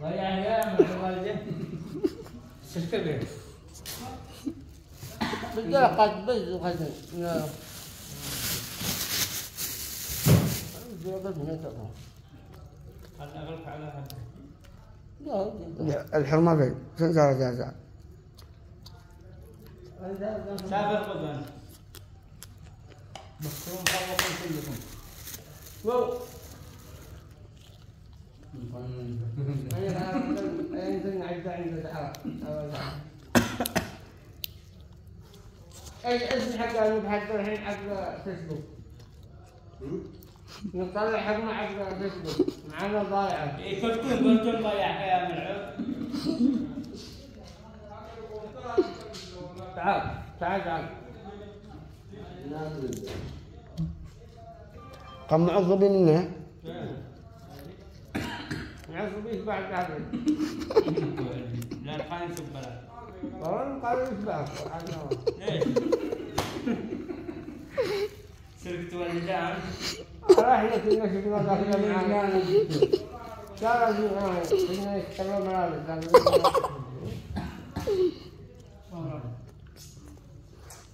ويعني يا والدي تشتغل بدي قد بز وقد لا بدي قد نتقو هلا أغلق على هذا لا الحرمة في سنسار جازع سافر قدام مكتوب خلقكم كلكم واو أنا يمكن عدة عند العرب أي اسم حق نبحث الحين حق فيسبوك نطلع حقنا حق فيسبوك معنا ضايعة كنتم ضيع يا ملعوب تعال قام معصبين منه نعصبيش بعد هذا لا القاين سبلا والله قالوا يسبح ليش؟ سرقت والدان راح يصير نشوف ما داخل معنا كانوا كنا يتكلمون ملابس